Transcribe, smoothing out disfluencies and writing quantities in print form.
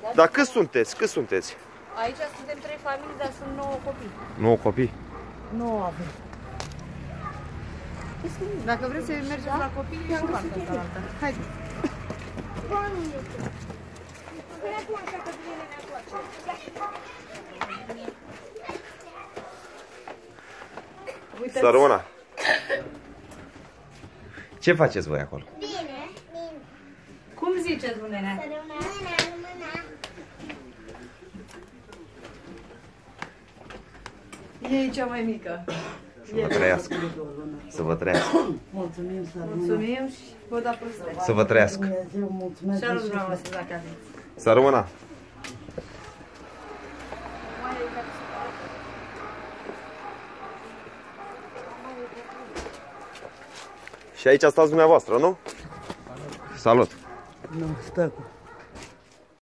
Dar cât sunteți? Cât sunteți? Aici suntem 3 familii, dar sunt 9 copii. 9 copii? 9 avem. Dacă vreți să mergeți la copii, e în partea cealaltă. Haide. Să rămână. Ce faceți voi acolo? Bine, bine. Cum ziceți, bunenea? Să rămână. E cea mai mică. Să vă trăiască. Să vă trăiască. Mulțumim, să rămână. Mulțumim și vă da păstrări. Să vă trăiască. Dumnezeu, mulțumesc. Și alul dumneavoastră dacă aveți. Să rămână. Și aici stați dumneavoastră, nu? Salut! Nu, stă cu